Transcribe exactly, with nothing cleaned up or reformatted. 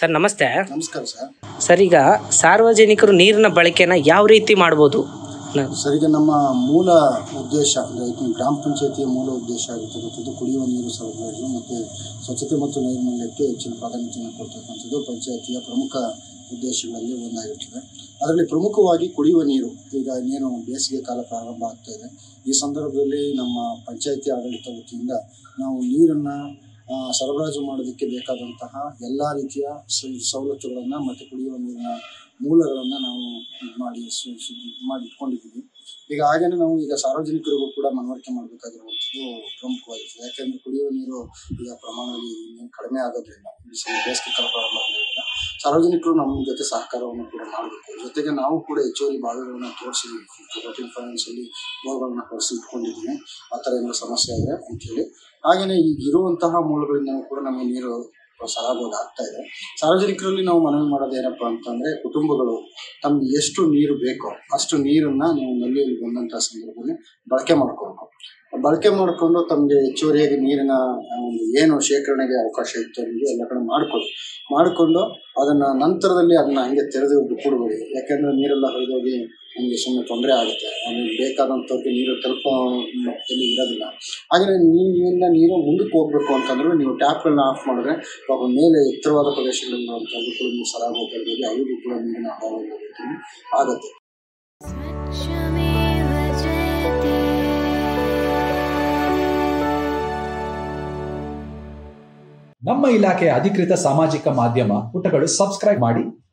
Sir ನಮಸ್ತೆ. ನಮಸ್ಕಾರ sir. Sir ಈಗ ಸಾರ್ವಜನಿಕರು ನೀರಿನ ಬಳಕೆನ ಯಾವ ರೀತಿ ಮಾಡ್ಬೋದು? ಸರ್ ಈಗ ನಮ್ಮ ಮೂಲ ಉದ್ದೇಶ ಅಂದರೆ ಗ್ರಾಮ ಪಂಚಾಯತಿಯ ಮೂಲ ಉದ್ದೇಶ ಆಗಿರ್ತಕ್ಕಂಥದ್ದು ಕುಡಿಯುವ ನೀರು ಸರಬರಾಜು ಮತ್ತು ಸ್ವಚ್ಛತೆ ಮತ್ತು ನೈರ್ಮಲ್ಯಕ್ಕೆ ಹೆಚ್ಚಿನ ಪ್ರಾಧಾನ್ಯತೆಯನ್ನು ಕೊಡ್ತಕ್ಕಂಥದ್ದು ಪಂಚಾಯತಿಯ ಪ್ರಮುಖ ಉದ್ದೇಶಗಳಲ್ಲಿ ಒಂದಾಗಿರ್ತದೆ. ಅದರಲ್ಲಿ ಪ್ರಮುಖವಾಗಿ ಕುಡಿಯುವ ನೀರು. ಈಗ ಇನ್ನೇನು ಬೇಸಿಗೆ ಕಾಲ ಪ್ರಾರಂಭ ಆಗ್ತಾ ಇದೆ. ಈ ಸಂದರ್ಭದಲ್ಲಿ ನಮ್ಮ ಪಂಚಾಯತಿ ಆಡಳಿತ ವತಿಯಿಂದ ನಾವು ನೀರನ್ನು ಸರಬರಾಜು ಮಾಡೋದಕ್ಕೆ ಬೇಕಾದಂತಹ ಎಲ್ಲ ರೀತಿಯ ಸವಲತ್ತುಗಳನ್ನು ಮತ್ತು ಕುಡಿಯುವ ನೀರಿನ ಮೂಲಗಳನ್ನು ನಾವು ಇದು ಮಾಡಿ ಮಾಡಿ ಇಟ್ಕೊಂಡಿದ್ದೀವಿ. ಈಗ ಹಾಗೆಯೇ ನಾವು ಈಗ ಸಾರ್ವಜನಿಕರಿಗೂ ಕೂಡ ಮನವರಿಕೆ ಮಾಡಬೇಕಾಗಿರುವಂಥದ್ದು ಪ್ರಮುಖವಾಗಿರ್ತದೆ. ಯಾಕೆಂದರೆ ಕುಡಿಯುವ ನೀರು ಈಗ ಪ್ರಮಾಣದಲ್ಲಿ ಇನ್ನೇನು ಕಡಿಮೆ ಆಗೋದ್ರಿಂದ ಬಿಸಿಲು ಬೇಸಿಗೆ ಕಾಲ ಪ್ರಾರಂಭ ಆಗೋದ್ರಿಂದ ಸಾರ್ವಜನಿಕರು ನಮ್ಮ ಜೊತೆ ಸಹಕಾರವನ್ನು ಕೂಡ ಮಾಡಬೇಕು. ಜೊತೆಗೆ ನಾವು ಕೂಡ ಹೆಚ್ಚುವರಿ ಭಾಗಗಳನ್ನು ತೋರಿಸಿದ್ದೀವಿ. ಫೋರ್ಟೀನ್ ಫೈನಾನ್ಸಲ್ಲಿ ಬೋರ್ಗಳನ್ನು ಕೊಡಿಸಿ ಇಟ್ಕೊಂಡಿದ್ದೀವಿ ಆ ಥರ ಏನೋ ಸಮಸ್ಯೆ ಆದರೆ ಅಂಥೇಳಿ. ಹಾಗೆಯೇ ಈಗ ಇರುವಂತಹ ಮೂಲಗಳಿಂದ ಕೂಡ ನಮಗೆ ನೀರು ಸರಬರಾಜು ಆಗ್ತಾ ಇದೆ. ಸಾರ್ವಜನಿಕರಲ್ಲಿ ನಾವು ಮನವಿ ಮಾಡೋದು ಏನಪ್ಪ ಅಂತಂದರೆ, ಕುಟುಂಬಗಳು ತಮ್ಗೆ ಎಷ್ಟು ನೀರು ಬೇಕೋ ಅಷ್ಟು ನೀರನ್ನು ನೀವು ನಲ್ಲಿಯಲ್ಲಿ ಬಂದಂಥ ಸಂದರ್ಭದಲ್ಲಿ ಬಳಕೆ ಮಾಡ್ಕೋಬೇಕು. ಬಳಕೆ ಮಾಡಿಕೊಂಡು ತಮಗೆ ಹೆಚ್ಚುವರಿಯಾಗಿ ನೀರಿನ ಒಂದು ಏನು ಶೇಖರಣೆಗೆ ಅವಕಾಶ ಇತ್ತು ಅನ್ನೋದು ಎಲ್ಲ ಕಡೆ ಮಾಡಿಕೊಳ್ಳಿ ಮಾಡಿಕೊಂಡು ಅದನ್ನು ನಂತರದಲ್ಲಿ ಅದನ್ನು ಹಂಗೆ ತೆರೆದು ಬಿಟ್ಬಿಡ್ಬೇಡಿ. ಯಾಕೆಂದರೆ ನೀರೆಲ್ಲ ಹರಿದೋಗಿ ನಮಗೆ ಸುಮ್ಮನೆ ತೊಂದರೆ ಆಗುತ್ತೆ. ಆಮೇಲೆ ಬೇಕಾದಂಥವ್ರಿಗೆ ನೀರು ತಲುಪೋ ಮಟ್ಟದಲ್ಲಿ ಇರೋದಿಲ್ಲ. ಹಾಗೆಯೇ ನೀರಿನಿಂದ ನೀರು ಮುಂದಕ್ಕೆ ಹೋಗಬೇಕು ಅಂತಂದ್ರೆ ನೀವು ಟ್ಯಾಪ್ಗಳನ್ನ ಆಫ್ ಮಾಡಿದ್ರೆ ಪಾಪ ಮೇಲೆ ಎತ್ತರವಾದ ಪ್ರದೇಶಗಳಿರುವಂಥದ್ದು ಕೂಡ ನೀವು ಸರಾಗ ಹೋಗ್ಬೋದು. ಅವ್ರಿಗೂ ಕೂಡ ನೀರಿನ ಅಭಾವ ಆಗುತ್ತೆ. ನಮ್ಮ ಇಲಾಖೆಯ ಅಧಿಕೃತ ಸಾಮಾಜಿಕ ಮಾಧ್ಯಮ ಪುಟಗಳು ಸಬ್ಸ್ಕ್ರೈಬ್ ಮಾಡಿ